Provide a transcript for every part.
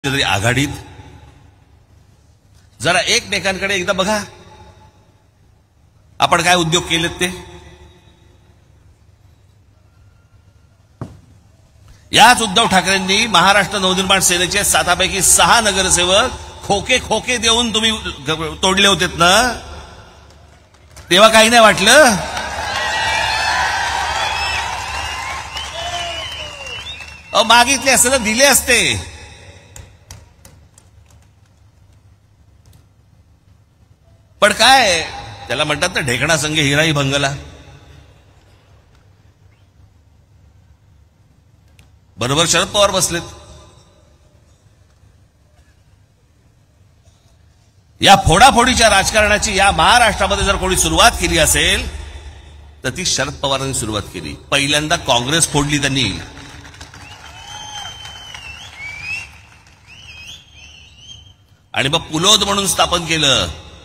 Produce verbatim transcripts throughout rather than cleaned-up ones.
तरी आघाडीत जरा एकमेकांकडे एकदा बघा, आपण काय उद्योग केलेत ते. याच उद्धव ठाकरेंनी महाराष्ट्र नवनिर्माण सेनेचे सातापैकी सहा नगरसेवक खोके खोके देऊन तुम्ही तोडले होतेत ना, तेव्हा काही नाही वाटलं. अहो मागितले असते तर दिले असते. पण काय त्याला म्हणतात ना, ढेकणा संगे हिराई भंगला. बरोबर शरद पवार बसलेत. या फोडाफोडीच्या राजकारणाची या महाराष्ट्रामध्ये जर कोणी सुरुवात केली असेल तर ती शरद पवारांनी सुरुवात केली. पहिल्यांदा काँग्रेस फोडली त्यांनी, आणि मग पुलोद म्हणून स्थापन केलं.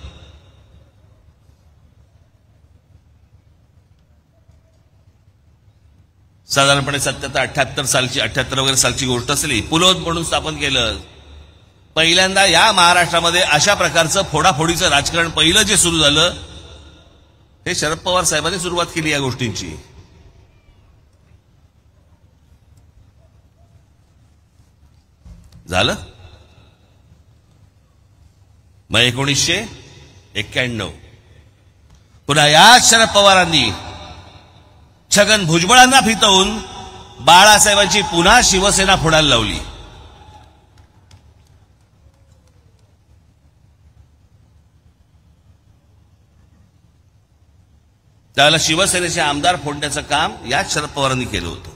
साधारणपणे सत्याहत्तर अठ्याहत्तर सालची अठ्याहत्तर वगैरे सालची गोष्ट असली. पुलोद म्हणून स्थापन केलं. पहिल्यांदा या महाराष्ट्रामध्ये अशा प्रकारचं फोडाफोडीचं राजकारण पहिलं जे सुरू झालं हे शरद पवार साहेबांनी सुरुवात केली या गोष्टींची. झालं मग एकोणीसशे एक्क्याण्णव पुन्हा याच शरद पवारांनी छगन भुजबळांना फितवून बाळासाहेबांची पुन्हा शिवसेना फोडायला लावली. त्याला शिवसेनेचे आमदार फोडण्याचं काम याच शरद पवारांनी केलं होतं.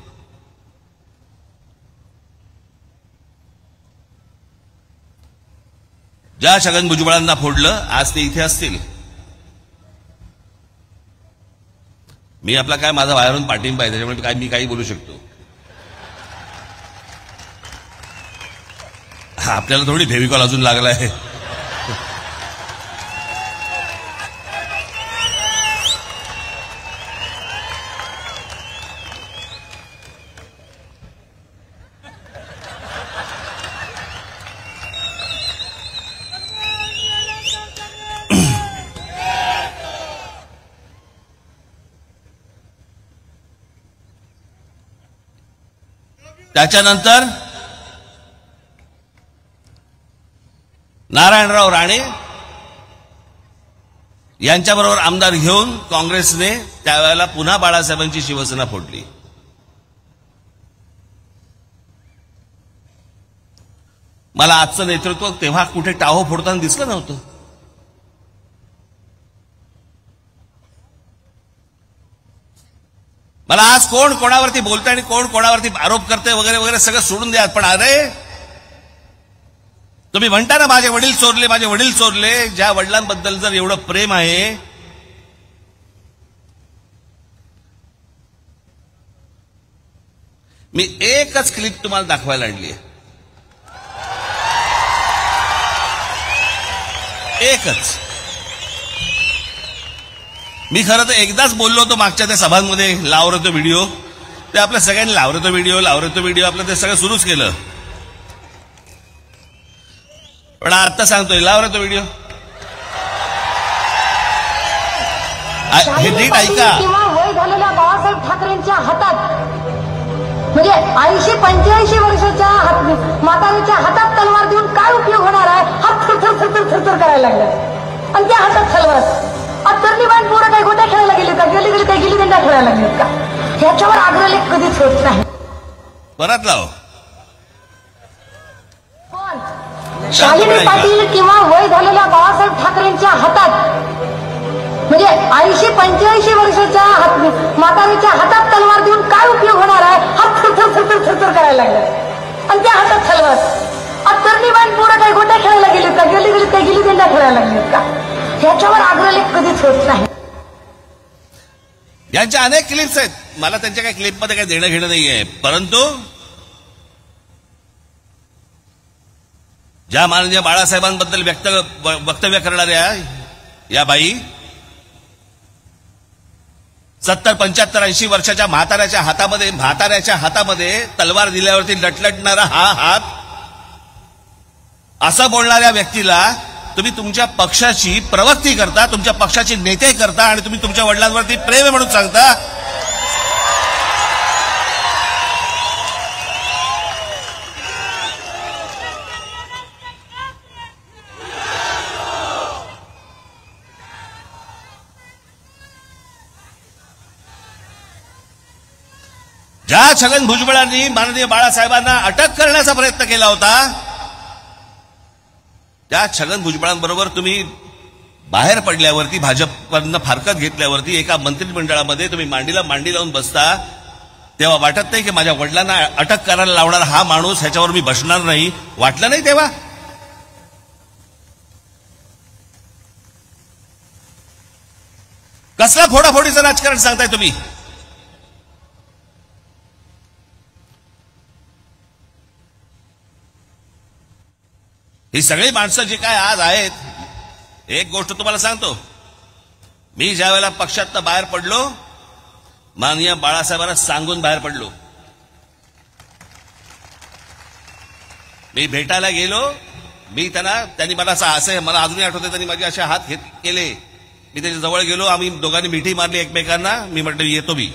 ज्या छगन भुजबळांना फोडलं आज ते इथे असतील. मी आपला काय माझा बाहेरून पाठिंबा आहे, त्याच्यामुळे काय मी काही बोलू शकतो. आपल्याला थोडी फेविकॉल अजून लागला आहे. त्याच्यानंतर नारायणराव राणे यांच्याबरोबर आमदार घेऊन काँग्रेसने त्यावेळेला पुन्हा बाळासाहेबांची शिवसेना फोडली. मला आजचं नेतृत्व तेव्हा कुठे टाहो फोडताना दिसलं नव्हतं. मला आज कोण कोणावरती बोलतंय आणि कोण कोणावरती आरोप करते वगैरे वगैरे सगळं सोडून द्या. पण अरे तुम्ही म्हणता ना माझे वडील चोरले माझे वडील चोरले. ज्या वडिलांबद्दल जर एवढं प्रेम आहे, मी एकच क्लिप तुम्हाला दाखवायला आणली आहे. एकच. मी खरं तर एकदाच बोललो होतो मागच्या त्या सभांमध्ये, लावतो तो व्हिडिओ. ते आपल्या सगळ्यांनी लावतो व्हिडिओ लावतो व्हिडिओ आपलं ते सगळं सुरूच केलं. पण आता सांगतोय लावतो व्हिडिओ. हे नीट ऐका. किंवा वय झालेल्या बाळासाहेब ठाकरेंच्या हातात म्हणजे ऐंशी पंच्याऐंशी वर्षाच्या म्हातारीच्या हातात तलवार देऊन काय उपयोग होणार आहे. हात थरथर थरथर थरथर करायला लागला आणि त्या हातात तलवार. तरली बाण पोरं काही गोट्या खेळायला गेले का, गेली गेली काही गेली दंडा खेळायला लागलेत का, ह्याच्यावर आग्रह कधीच होत नाही. परत लाव. पण शालिनी पाटील किंवा वय झालेल्या बाळासाहेब ठाकरेंच्या हातात म्हणजे ऐंशी पंच्याऐंशी वर्षाच्या म्हातारीच्या हातात तलवार देऊन काय उपयोग होणार आहे. हात थरथर थरथर थरथर करायला लागला आणि त्या हातात तलवार. तरली बाण पोरं काही गोट्या खेळायला गेलेत का, गेली गेली काही गेली दंडा खेळायला लागलेत का, ह्याच्यावर आग्रह कधीच होत नाही. यांच्या अनेक क्लिप्स आहेत. मला त्यांच्या काही क्लिपमध्ये काही देणं घेणं नाहीये. परंतु ज्या माननीय बाळासाहेबांबद्दल व्यक्त वक्तव्य करणाऱ्या या बाई सत्तर पंच्याहत्तर ऐंशी वर्षाच्या म्हाताऱ्याच्या हातामध्ये म्हाताऱ्याच्या हातामध्ये तलवार दिल्यावरती लटलटणारा हा हात असं बोलणाऱ्या व्यक्तीला तुम्ही तुमच्या पक्षाची प्रवक्ती करता, तुमच्या पक्षाचे नेते करता आणि तुम्ही तुमच्या वडिलांवरती प्रेम आहे म्हणून सांगता. ज्या छगन भुजबळांनी माननीय बाळासाहेबांना अटक करण्याचा प्रयत्न केला होता, त्या छगन भुजबळांबरोबर तुम्ही बाहेर पडल्यावरती, भाजपनं फारकत घेतल्यावरती एका मंत्रिमंडळामध्ये तुम्ही मांडीला मांडी लावून बसता, तेव्हा वाटत नाही की माझ्या वडिलांना अटक करायला लावणार हा माणूस, ह्याच्यावर मी बसणार नाही, वाटलं नाही तेव्हा? कसला फोडाफोडीचं राजकारण सांगताय तुम्ही? ही सगळी माणसं जी काय आज आहेत, एक गोष्ट तुम्हाला सांगतो, मी ज्या वेळेला पक्षातनं बाहेर पडलो, माननीय बाळासाहेबांना सांगून बाहेर पडलो. मी भेटायला गेलो, मी त्यांना त्यांनी मला असं असं मला अजूनही आठवते, त्यांनी माझे असे हात घेत केले, मी त्याच्या जवळ गेलो, आम्ही दोघांनी मिठी मारली एकमेकांना. मी म्हटलं येतो. मी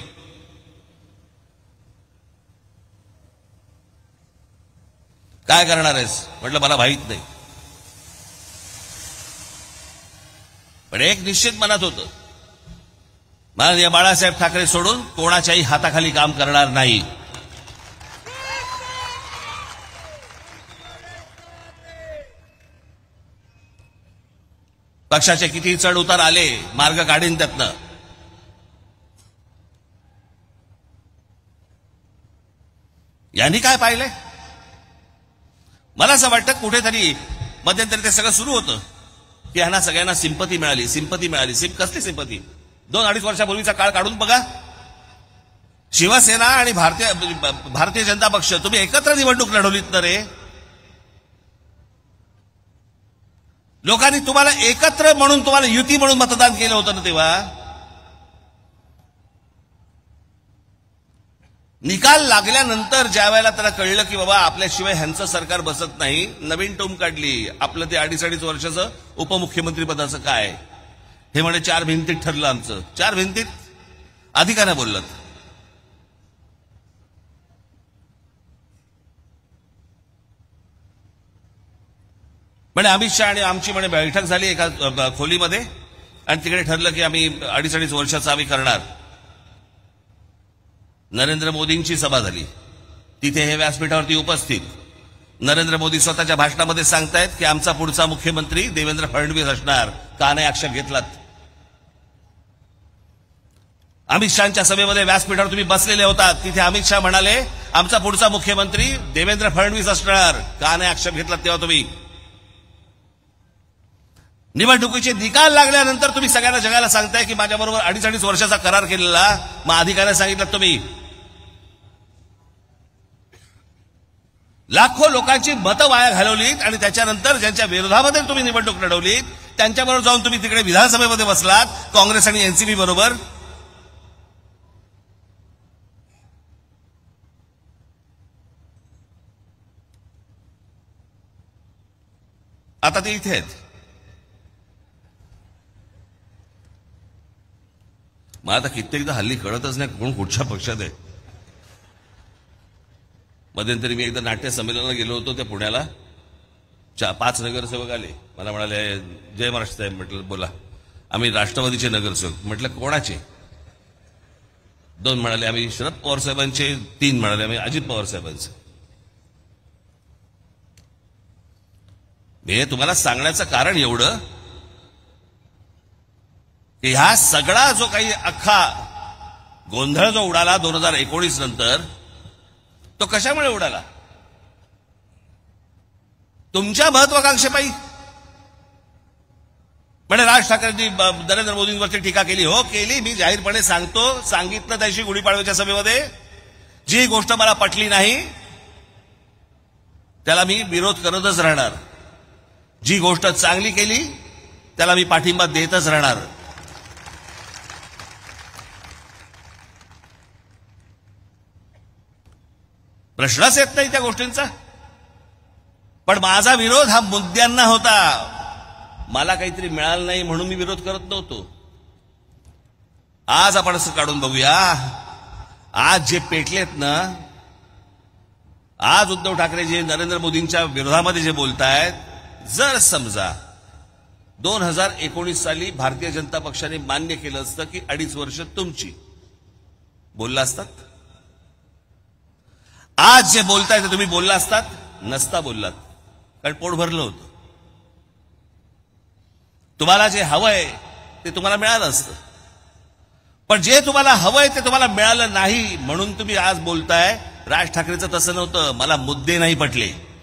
काय करणार आहेस म्हटलं मला माहित नाही, पण एक निश्चित मनात होतं, माननीय बाळासाहेब ठाकरे सोडून कोणाच्याही हाताखाली काम करणार नाही. पक्षाचे किती चढ उतार आले, मार्ग काढीन त्यातनं. यांनी काय पाहिलंय? मला असं वाटतं कुठेतरी मध्यंतरी ते सगळं सुरू होतं की ह्यांना सगळ्यांना सिंपती मिळाली, सिंपती मिळाली. सिंप कसली सिंपती? दोन अडीच वर्षापूर्वीचा काळ काढून बघा. शिवसेना आणि भारतीय भारतीय जनता पक्ष तुम्ही एकत्र निवडणूक लढवलीत ना रे. लोकांनी तुम्हाला एकत्र म्हणून, तुम्हाला युती म्हणून मतदान केलं होतं ना. तेव्हा निकाल लागल्यानंतर ज्या वेळेला त्याला कळलं की बाबा आपल्याशिवाय ह्यांचं सरकार बसत नाही, नवीन टोम काढली. आपलं ते अडीच अडीच वर्षाचं उपमुख्यमंत्रीपदाचं काय, हे म्हणे चार भिंतीत ठरलं आमचं. चार भिंतीत आधी का नाही बोललात? म्हणे अमित शहा आणि आमची म्हणे बैठक झाली एका खोलीमध्ये आणि तिकडे ठरलं की आम्ही अडीच अडीच वर्षाचं आम्ही करणार. नरेंद्र मोदींची सभा झाली, तिथे हे व्यासपीठावरती उपस्थित नरेंद्र मोदी स्वतःच्या भाषणामध्ये सांगतायत की आमचा पुढचा मुख्यमंत्री देवेंद्र फडणवीस असणार. का नाही आक्षेप घेतलात? अमित शहाच्या सभेमध्ये व्यासपीठावर तुम्ही बसलेले होतात, तिथे अमित शहा म्हणाले आमचा पुढचा मुख्यमंत्री देवेंद्र फडणवीस असणार. का नाही आक्षेप घेतलात तेव्हा तुम्ही? निवडणुकीचे निकाल लागल्यानंतर तुम्ही सगळ्यांना जगाला सांगताय की माझ्याबरोबर अडीच अडीच वर्षाचा करार केलेला, मग अधिकाऱ्याने सांगितलं तुम्ही. लाखो लोकांची मतं वाया घालवलीत आणि त्याच्यानंतर ज्यांच्या विरोधामध्ये तुम्ही निवडणूक लढवलीत त्यांच्याबरोबर जाऊन तुम्ही तिकडे विधानसभेमध्ये बसलात काँग्रेस आणि एनसीपी बरोबर. आता ते इथे आहेत. मला आता कित्येकदा हल्ली कळतच नाही कोण कुठच्या पक्षात आहे. मध्यंतरी मी एकदा नाट्य संमेलनाला गेलो होतो त्या पुण्याला. चा पाच नगरसेवक आले, मला म्हणाले जय महाराष्ट्र साहेब. म्हटलं बोला. आम्ही राष्ट्रवादीचे नगरसेवक. म्हटलं कोणाचे? दोन म्हणाले आम्ही शरद पवार साहेबांचे, तीन म्हणाले आम्ही अजित पवार साहेबांचे. हे तुम्हाला सांगण्याचं कारण एवढं की ह्या सगळा जो काही अख्खा गोंधळ जो उडाला दोन हजार एकोणीस नंतर, तो कशामुळे उडाला? तुमच्या महत्वाकांक्षेपायी. म्हणजे राज ठाकरेंनी नरेंद्र मोदींवरती टीका केली. हो केली. मी जाहीरपणे सांगतो, सांगितलं त्याशी गुढीपाडव्याच्या सभेमध्ये. जी गोष्ट मला पटली नाही त्याला मी विरोध करतच राहणार. जी गोष्ट चांगली केली त्याला मी पाठिंबा देतच राहणार. प्रश्नच येत नाही त्या गोष्टींचा. पण माझा विरोध हा मुद्द्यांना होता. मला काहीतरी मिळालं नाही म्हणून मी विरोध करत नव्हतो. आज आपण असं काढून बघूया. आज जे पेटलेत ना, आज उद्धव ठाकरे जे नरेंद्र मोदींच्या विरोधामध्ये जे बोलतायत, जर समजा दोन हजार एकोणीस साली भारतीय जनता पक्षाने मान्य केलं असतं की अडीच वर्ष तुमची, बोलला असतात? आज जे बोलताय ते तुम्ही बोलला असतात? नसता बोललात, कारण पोट भरलं होतं. तुम्हाला जे हवंय ते तुम्हाला मिळालं असतं. पण जे तुम्हाला हवंय ते तुम्हाला मिळालं नाही म्हणून तुम्ही आज बोलताय. राज ठाकरेंचं तसं नव्हतं. मला मुद्दे नाही पटले.